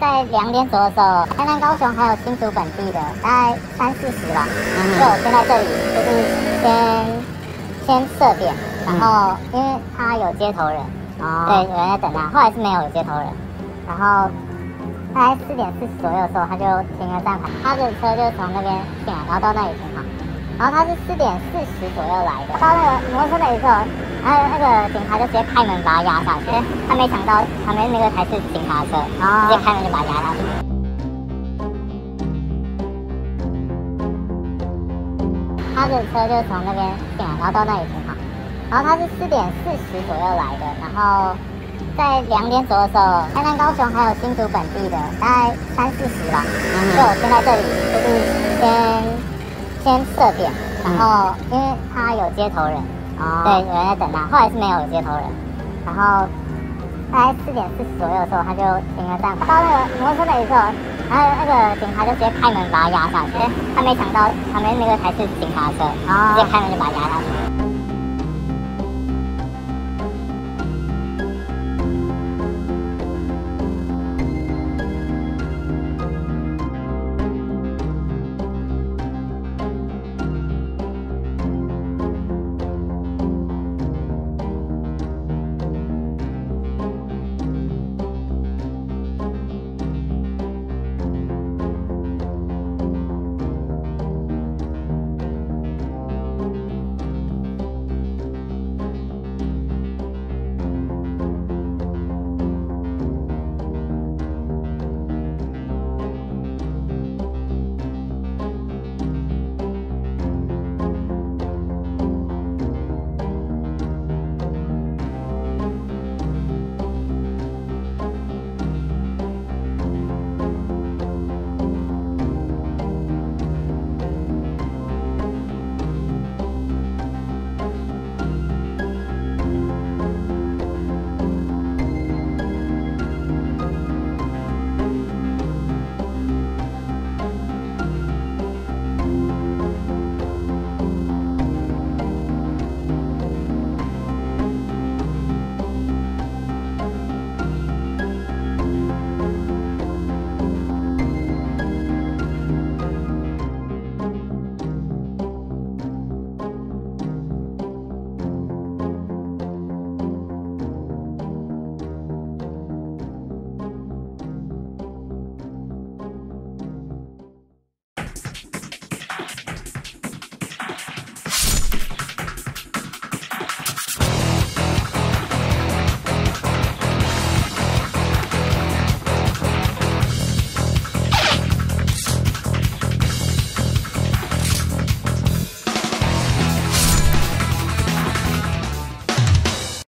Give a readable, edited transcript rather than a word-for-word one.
在2点左右的时候，台南、高雄还有新竹本地的大概30-40吧。所以我先在这里就是先设点，然后因为他有接头人，对，有人在等他，后来是没有接头人，然后大概4点40左右的时候，他就停了站牌，他的车就从那边进来，然后到那里停好。然后他是4点40左右来的，到那个摩托车那里之后，然后那个警察就直接开门把他压下去，他没想到旁边那个才是警察车，直接开门就把他压下去。他的车就从那边进来，然后到那里停好。然后他是4点40左右来的，然后在2点左右的时候，台南、高雄还有新竹本地的大概30-40吧。所以我先在这里就是先设点，然后因为他有接头人，对，有人在等他，后来是没有接头人，然后大概4点40左右的时候，他就停了站，到那个摩托车那里之后，然后那个警察就直接开门把他压下去，他没想到旁边那个才是警察车，直接开门就把他压下去。